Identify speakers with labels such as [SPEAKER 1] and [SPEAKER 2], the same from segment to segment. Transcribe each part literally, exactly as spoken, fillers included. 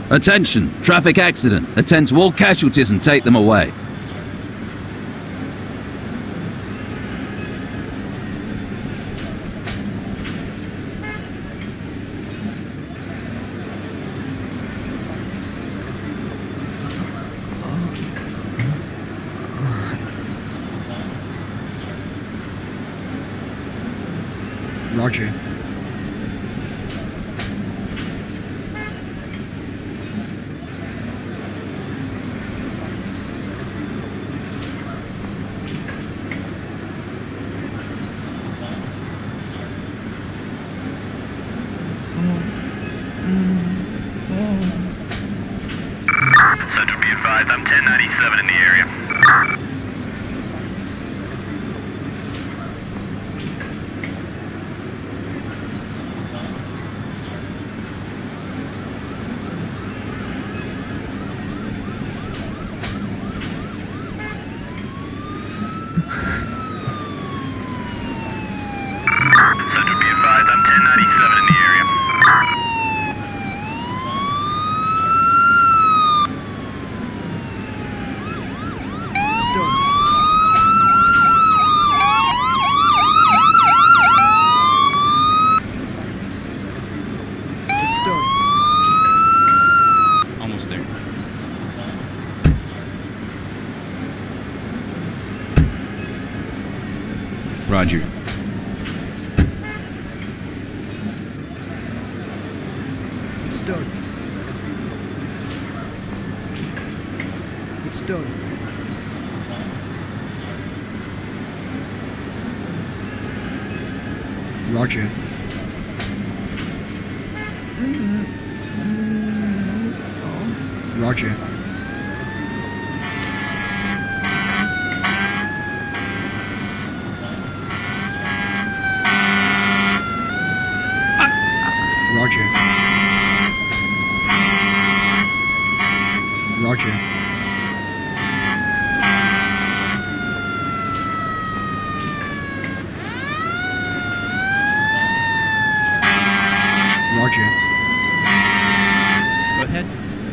[SPEAKER 1] Attention! Traffic accident. Attend to all casualties and take them away.
[SPEAKER 2] Roger.
[SPEAKER 3] Central, be advised, I'm ten ninety-seven in the area. Central, be advised, I'm ten ninety-seven in the area.
[SPEAKER 4] Almost there. Roger.
[SPEAKER 2] It's done. It's done. Roger. Roger. Roger. Roger. Roger.
[SPEAKER 4] Go ahead.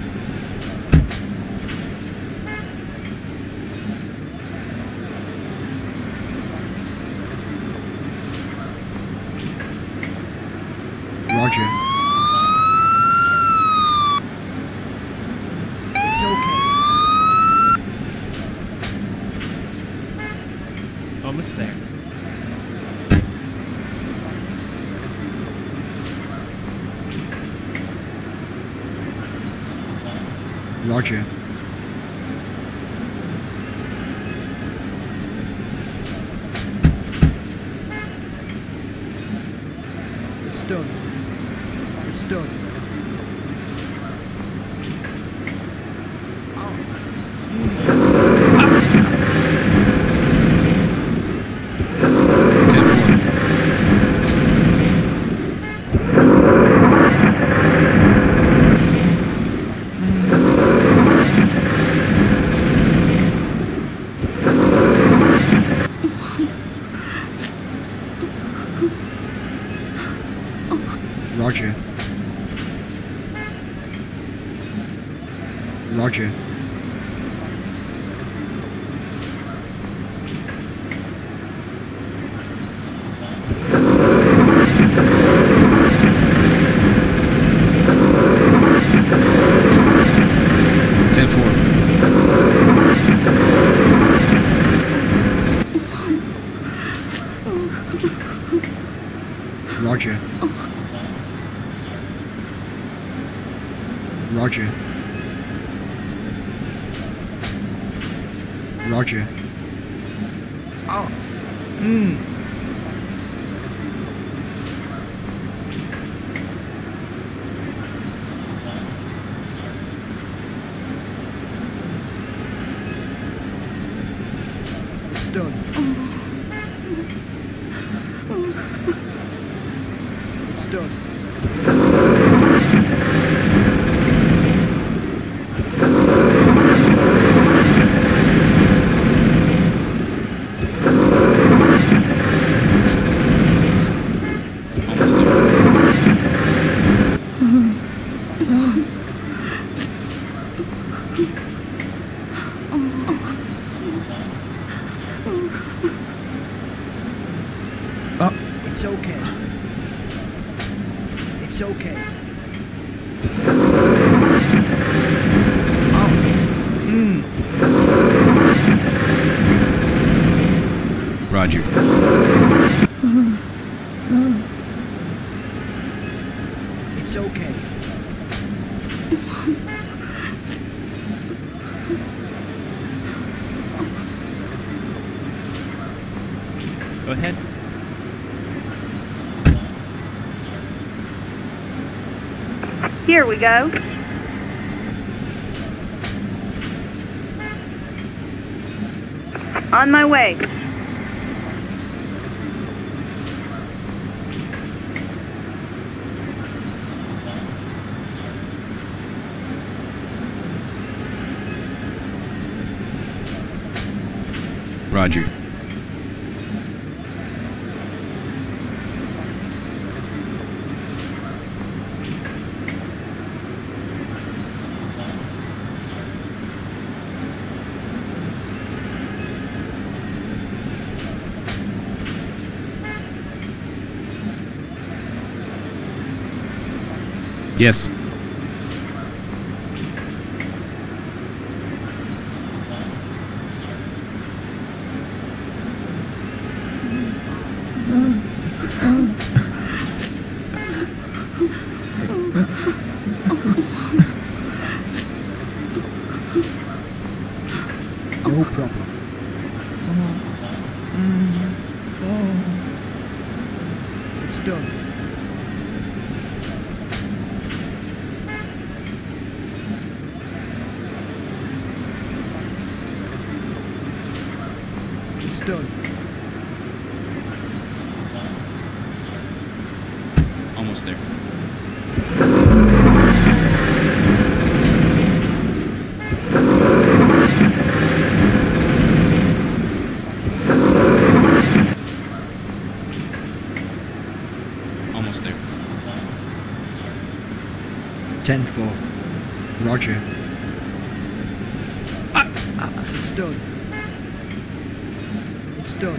[SPEAKER 2] Roger. It's okay.
[SPEAKER 4] Almost there.
[SPEAKER 2] Roger. It's done. It's done. Roger. Roger.
[SPEAKER 4] ten four.
[SPEAKER 2] Roger. Roger. Roger. Oh. Mm. It's done. It's done. It's okay.
[SPEAKER 4] Roger.
[SPEAKER 2] It's okay.
[SPEAKER 4] Go ahead.
[SPEAKER 5] Here we go. On my way.
[SPEAKER 4] Roger. Yes.
[SPEAKER 2] No problem. It's done. It's done.
[SPEAKER 4] Almost there. Almost there.
[SPEAKER 2] ten four. Roger. It's done. It's done.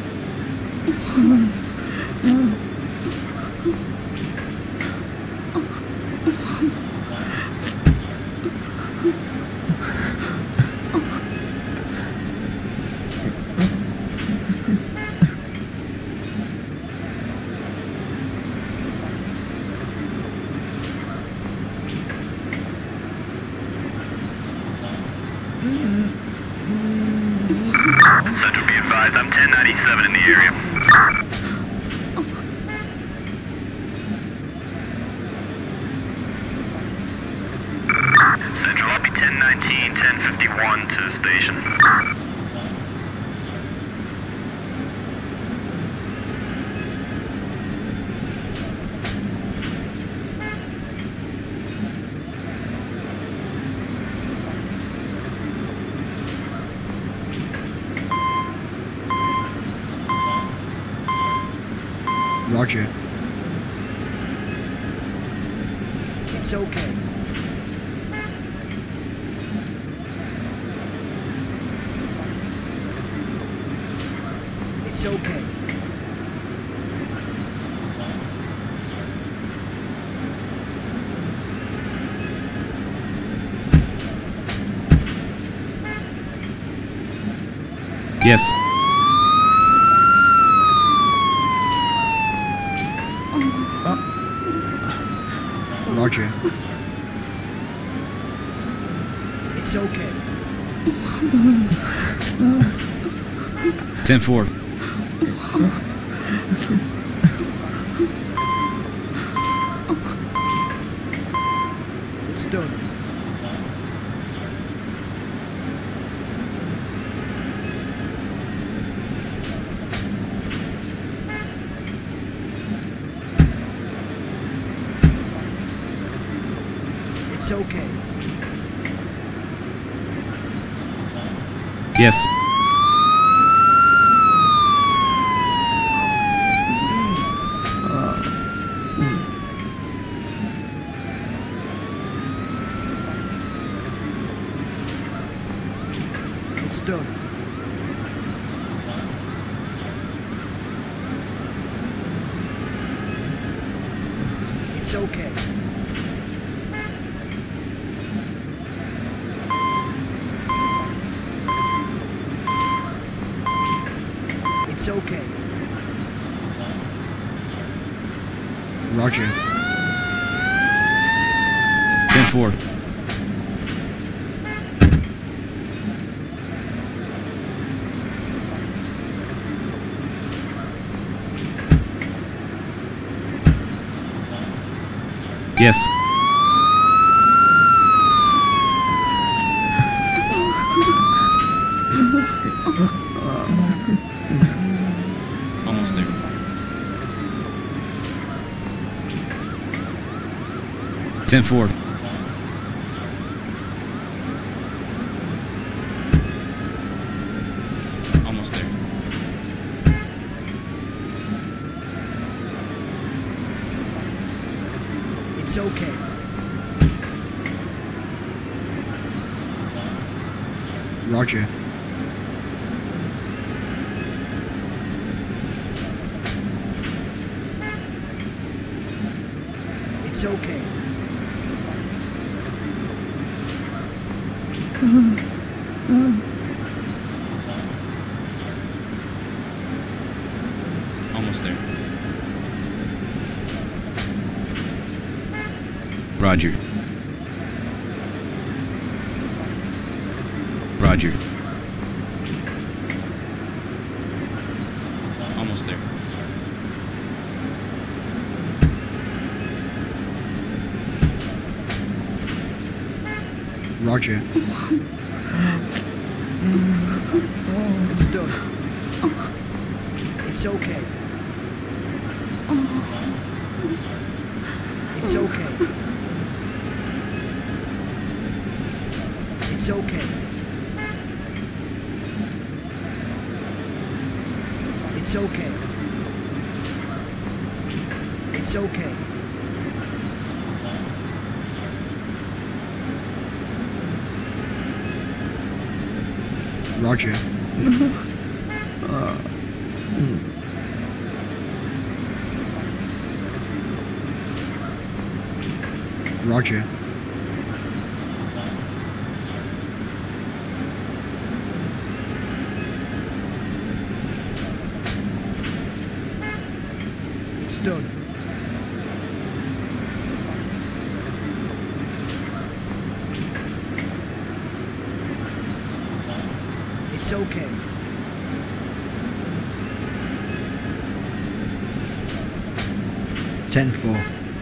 [SPEAKER 3] Central, be advised, I'm ten ninety-seven in the area. Central, I'll be ten nineteen, ten fifty-one to station.
[SPEAKER 2] Roger. It's okay. It's okay.
[SPEAKER 4] Yes.
[SPEAKER 2] Roger. It's okay.
[SPEAKER 4] ten four.
[SPEAKER 2] It's done. It's okay.
[SPEAKER 4] Yes.
[SPEAKER 2] It's done. It's okay. It's okay.
[SPEAKER 6] Roger.
[SPEAKER 4] ten four. Yes. Almost there. ten four. Almost there.
[SPEAKER 2] It's okay.
[SPEAKER 6] Roger.
[SPEAKER 2] It's okay.
[SPEAKER 4] Almost there. Roger. Roger. Almost there.
[SPEAKER 6] Roger.
[SPEAKER 2] It's done. It's okay. It's okay. It's okay. It's okay. It's okay.
[SPEAKER 6] Roger. Roger.
[SPEAKER 2] It's done. It's okay.
[SPEAKER 6] ten four.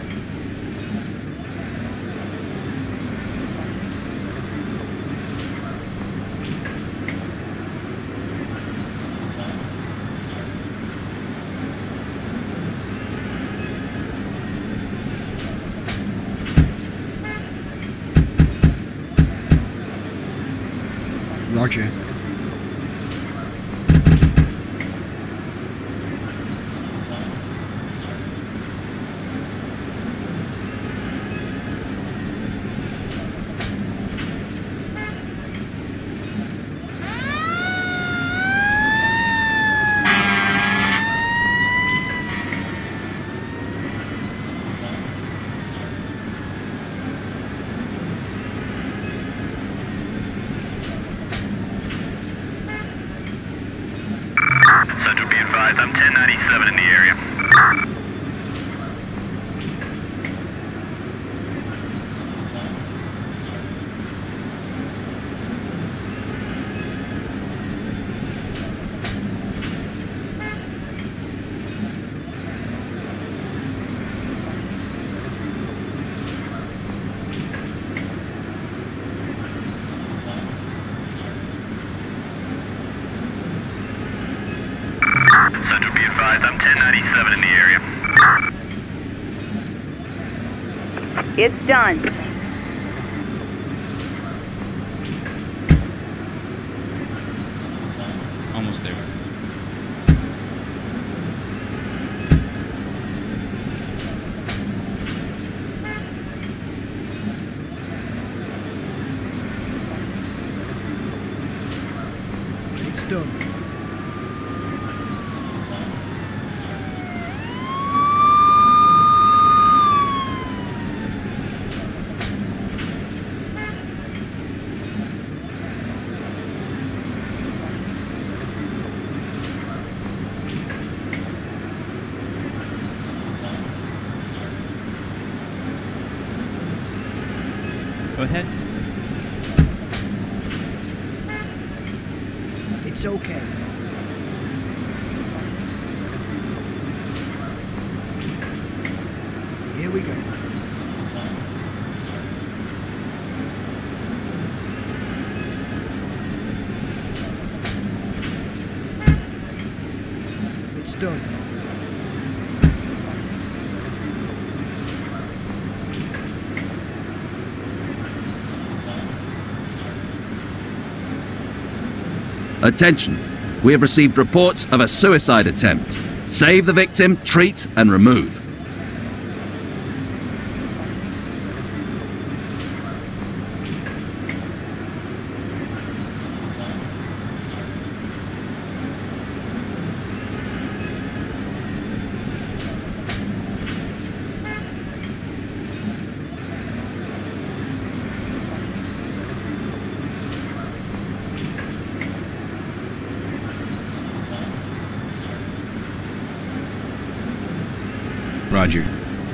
[SPEAKER 6] Roger.
[SPEAKER 3] Central, be advised, I'm ten ninety-seven in the area. Central, be advised, I'm ten ninety-seven in the area.
[SPEAKER 5] It's done.
[SPEAKER 4] Almost there.
[SPEAKER 2] It's done.
[SPEAKER 4] Go ahead.
[SPEAKER 2] It's okay. Here we go. It's done.
[SPEAKER 1] Attention. We have received reports of a suicide attempt. Save the victim, treat, and remove.
[SPEAKER 4] Roger.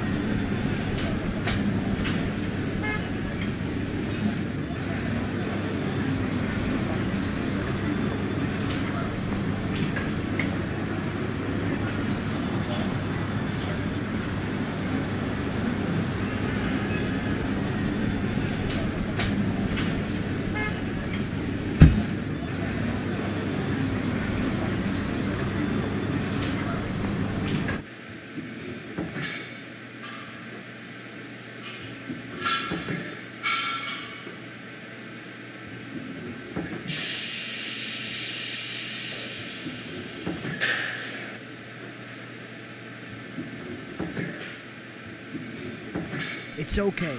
[SPEAKER 2] It's okay.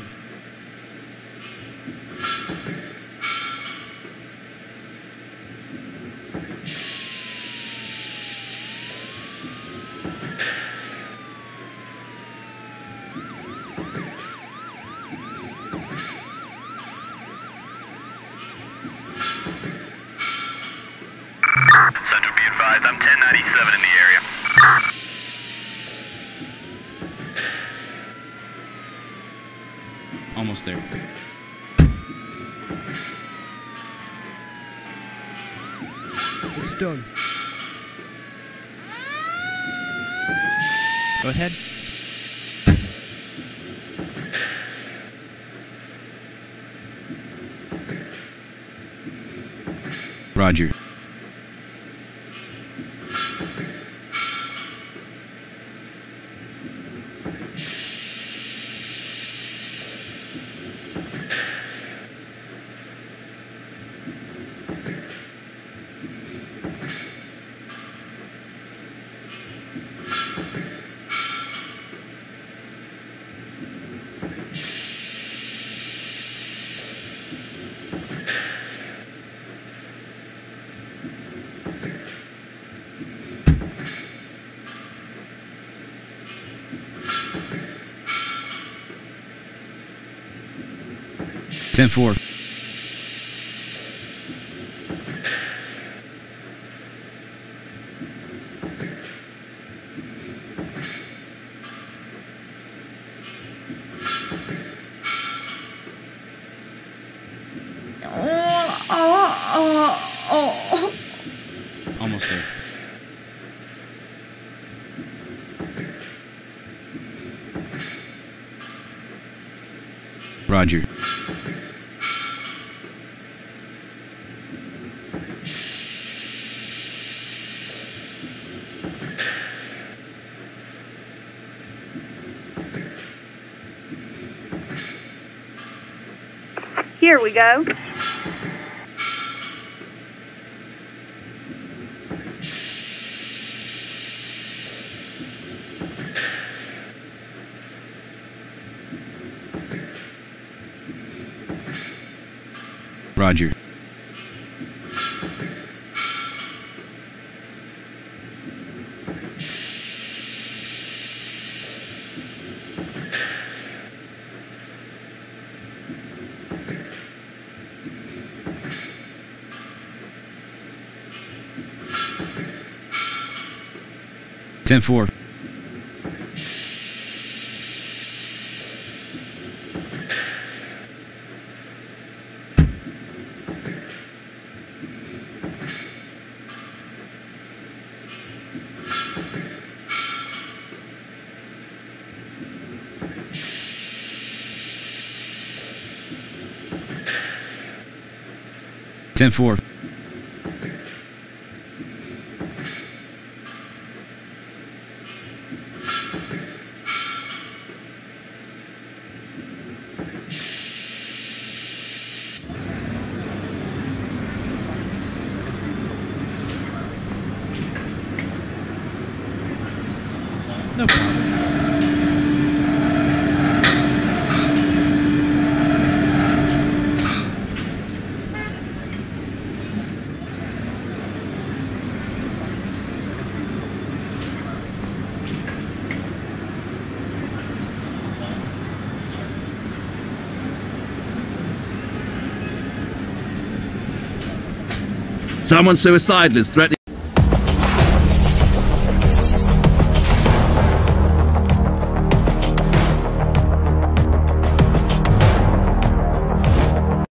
[SPEAKER 3] Central, be advised, I'm ten ninety-seven in the area.
[SPEAKER 4] Almost there.
[SPEAKER 2] It's done.
[SPEAKER 4] Go ahead. Roger. ten four. Almost there. Roger.
[SPEAKER 5] Here we go.
[SPEAKER 4] Roger. ten four. ten four.
[SPEAKER 7] No problem.
[SPEAKER 1] Someone suicidal is threatening